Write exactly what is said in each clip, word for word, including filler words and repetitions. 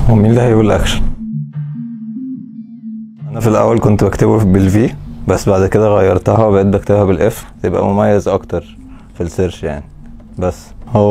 هو مين اللي هيقول اكشن؟ انا في الاول كنت بكتبه بالفي، بس بعد كده غيرتها وبقيت بكتبها بالاف تبقى مميز اكتر في السيرش يعني. بس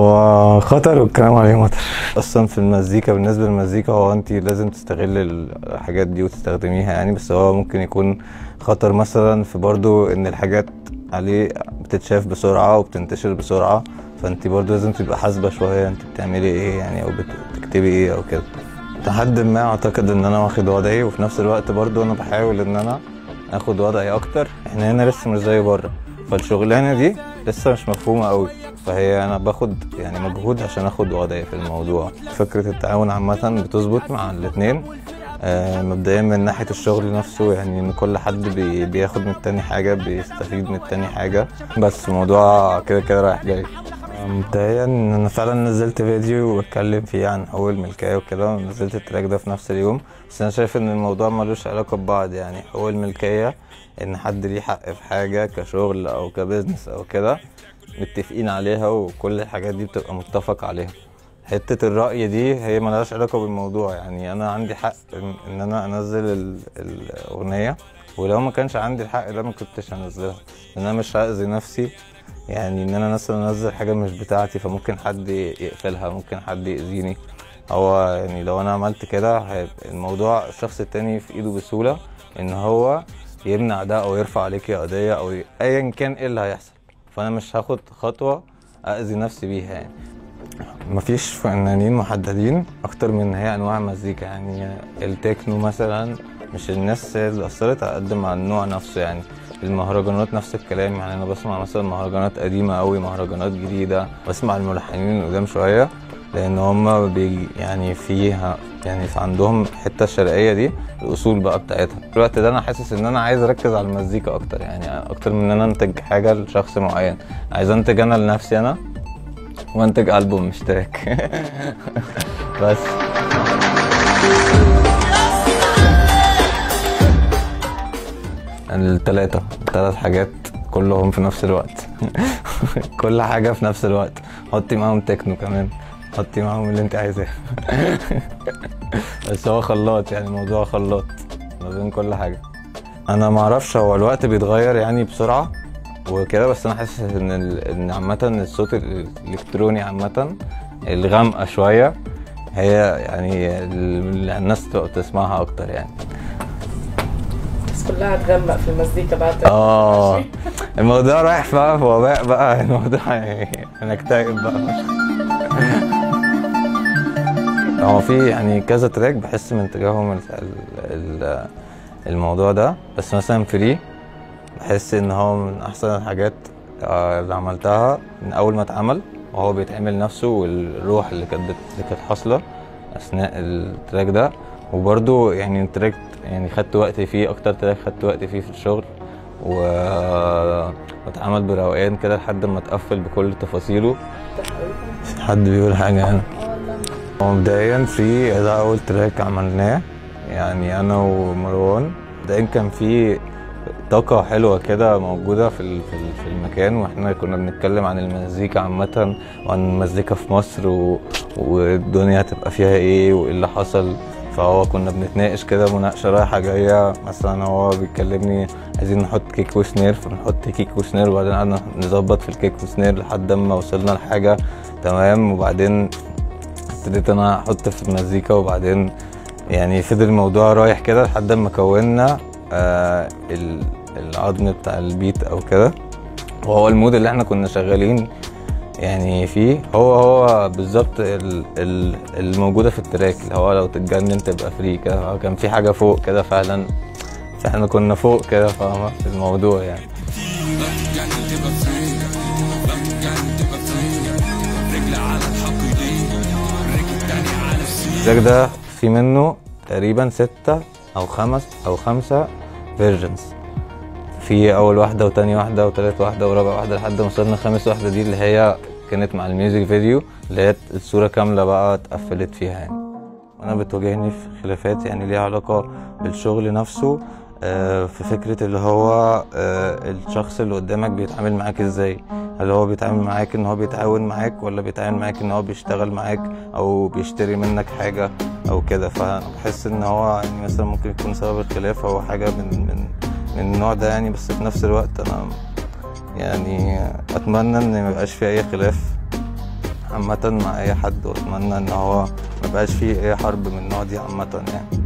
هو خطر والكلام عليه مطر. اصلا في المزيكا، بالنسبه للمزيكا هو انت لازم تستغل الحاجات دي وتستخدميها يعني، بس هو ممكن يكون خطر مثلا في برضو ان الحاجات عليه بتتشاف بسرعه وبتنتشر بسرعه، فانت برضو لازم تبقى حاسبه شويه انت بتعملي ايه يعني، او بتكتبي ايه او كده. لحد ما اعتقد ان انا واخد وضعي، وفي نفس الوقت برضو انا بحاول ان انا اخد وضعي اكتر. احنا هنا لسه مش زي بره، فالشغلانه دي لسه مش مفهومه قوي، فهي انا باخد يعني مجهود عشان اخد وضعي في الموضوع. فكره التعاون عامه بتظبط مع الاثنين. آه مبدئيا من ناحيه الشغل نفسه، يعني ان كل حد بي بياخد من التاني حاجه، بيستفيد من التاني حاجه، بس الموضوع كده كده رايح جاي. مبدئيا انا فعلا نزلت فيديو بتكلم فيه عن حقوق الملكيه وكده، ونزلت التراك ده في نفس اليوم، بس انا شايف ان الموضوع ملوش علاقه ببعض. يعني حقوق الملكيه ان حد ليه حق في حاجه كشغل او كبزنس او كده، متفقين عليها وكل الحاجات دي بتبقى متفق عليها. حته الرأي دي هي ملهاش علاقه بالموضوع، يعني انا عندي حق ان انا انزل الاغنيه، ولو ما كانش عندي الحق ده ما كنتش هنزلها، لان انا مش هأذي نفسي يعني ان انا مثلا انزل حاجه مش بتاعتي، فممكن حد يقفلها، ممكن حد يأذيني. هو يعني لو انا عملت كده هيبقى الموضوع الشخص التاني في ايده بسهوله ان هو يمنع ده او يرفع عليكي قضيه او ايا كان ايه اللي هيحصل، فانا مش هاخد خطوه اذي نفسي بيها يعني. مفيش فنانين محددين اكتر من ان هي انواع مزيكا، يعني التكنو مثلا مش الناس اللي اثرت على قد ما النوع نفسه. يعني المهرجانات نفس الكلام، يعني انا بسمع مثلا مهرجانات قديمه قوي، مهرجانات جديده، بسمع الملحنين قدام شويه لان هم بي يعني فيها يعني في عندهم الحته الشرقيه دي الاصول بقى بتاعتها. في الوقت ده انا حاسس ان انا عايز اركز على المزيكا اكتر، يعني اكتر من ان انا انتج حاجه لشخص معين. عايز انتج انا لنفسي انا، وانتج البوم مش تراك. بس التلاتة التلات حاجات كلهم في نفس الوقت. كل حاجة في نفس الوقت، حطي معاهم تكنو كمان، حطي معاهم اللي انت عايزاه. بس هو خلاط، يعني الموضوع خلاط ما بين كل حاجة. انا معرفش، هو الوقت بيتغير يعني بسرعة وكده، بس انا حاسس ان ان عامة الصوت الالكتروني عامة الغامقة شوية هي يعني اللي الناس تبقى تسمعها اكتر يعني. كلها تغمق في المزيكا بعد اه الموضوع رايح بقى في وباء بقى، الموضوع يعني هنكتئب بقى. هو في يعني كذا تراك بحس من اتجاههم الموضوع ده، بس مثلا فري بحس ان هو من احسن الحاجات اللي عملتها من اول ما اتعمل، وهو بيتعمل نفسه والروح اللي كانت اللي كانت حاصله اثناء التراك ده. وبرده يعني التراك يعني خدت وقت فيه، اكتر تراك خدت وقت فيه في الشغل، و واتعمل بروقان كده لحد ما اتقفل بكل تفاصيله. حد بيقول حاجه هنا؟ هو مبدئيا في ده اول تراك عملناه يعني انا ومروان، مبدئيا كان في طاقة حلوة كده موجودة في في المكان، واحنا كنا بنتكلم عن المزيكا عامة وعن المزيكا في مصر و... والدنيا هتبقى فيها ايه وايه اللي حصل. فهو كنا بنتناقش كده مناقشة رايحة جاية، مثلا هو بيكلمني عايزين نحط كيك وسنير، فنحط كيك وسنير، وبعدين قعدنا نظبط في الكيك وسنير لحد ما وصلنا لحاجة تمام، وبعدين ابتديت انا احط في المزيكا، وبعدين يعني فضل الموضوع رايح كده لحد ما كونا آه العظم بتاع البيت او كده. وهو المود اللي احنا كنا شغالين يعني فيه هو هو بالظبط الموجوده في التراك، اللي هو لو تتجنن تبقى فري كده. كان في حاجه فوق كده فعلا، فاحنا كنا فوق كده فاهمه في الموضوع يعني. التراك ده في منه تقريبا ستة او خمس او خمسة فيرجنز، في اول واحده وتاني واحده وتالت واحده ورابع واحده لحد ما وصلنا خامس واحده، دي اللي هي كانت مع الميوزك فيديو اللي هي الصوره كامله بقى اتقفلت فيها يعني. انا بتواجهني في خلافات يعني ليها علاقه بالشغل نفسه، آه، في فكرة اللي هو آه، الشخص اللي قدامك بيتعامل معاك ازاي. هل هو بيتعامل معاك ان هو بيتعاون معاك، ولا بيتعامل معاك ان هو بيشتغل معاك او بيشتري منك حاجة او كده. فانا بحس ان هو يعني مثلا ممكن يكون سبب الخلاف هو حاجة من من من النوع ده يعني. بس في نفس الوقت انا يعني اتمنى ان ميبقاش في اي خلاف عامة مع اي حد، واتمنى ان هو ميبقاش فيه اي حرب من النوع دي عامة يعني.